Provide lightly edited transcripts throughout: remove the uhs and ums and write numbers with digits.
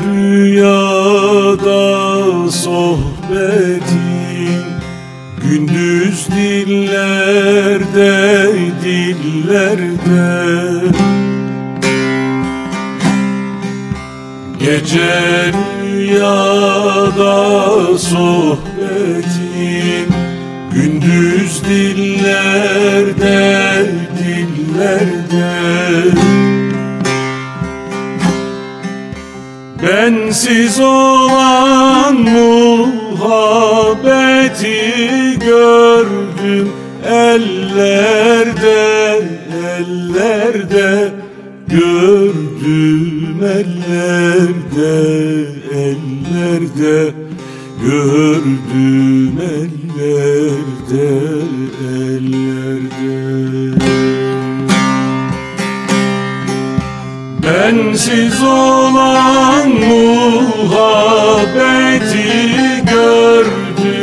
rüyada sohbetin, gündüz dillerde, dillerde. Gece rüyada sohbetin, gündüz dillerde, dillerde. Bensiz olan muhabbeti gördüm ellerde, ellerde. Gördüm ellerde, ellerde. Gördüm ellerde, ellerde. Bensiz olan muhabbeti gördüm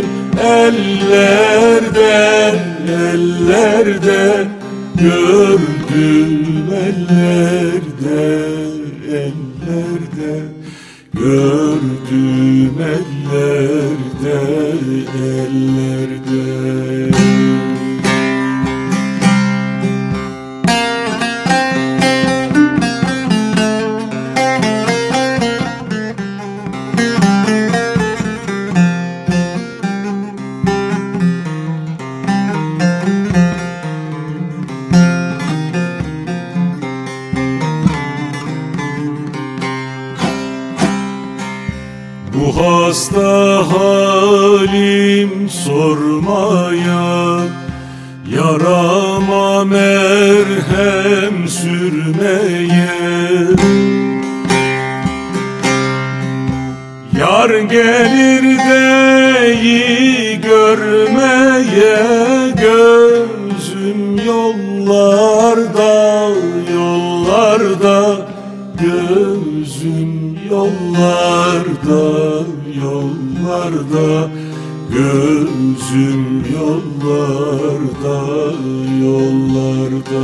ellerde, ellerde. Gördüm ellerde, ellerde. Gördüm ellerde, ellerde. Bu hasta halim sormaya, yarama merhem sürmeye. Yar gelir deyi görmeye, gözüm yollarda, yollarda. Gözüm yollarda, yollarda. Gözüm yollarda, yollarda.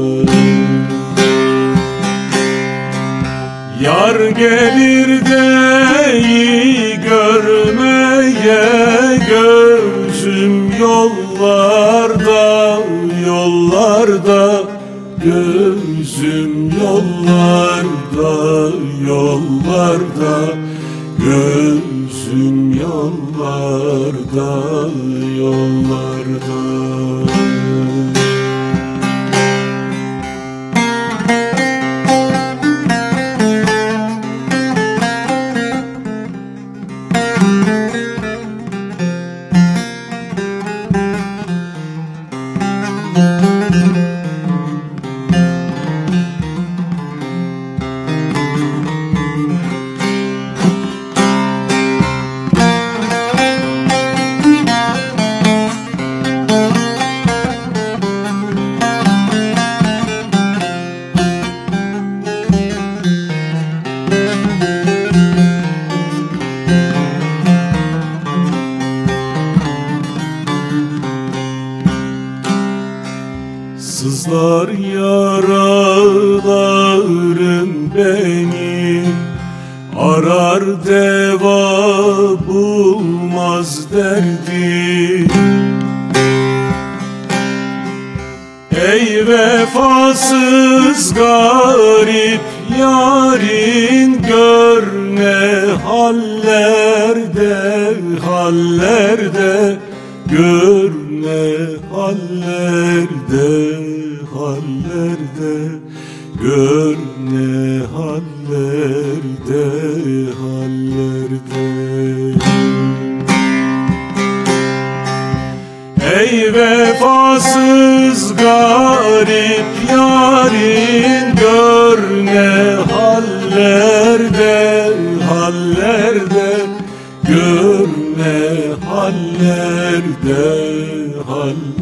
Yar gelir deyi görmeye, gözüm yollarda, yollarda. Gözüm yollarda, yollarda. Gözüm yollarda, yollarda. Sızlar yaralarım beni, arar deva bulmaz derdi. Ey vefasız garip yarin, gör ne hallerde, hallerde. Gör ne hallerde, hallerde. Gör ne hallerde, hallerde. Ey vefasız garip yarin, gör ne hallerde, hallerde. Gör ne hallerde,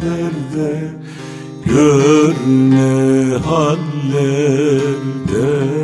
hallerde. Gör ne hallerde.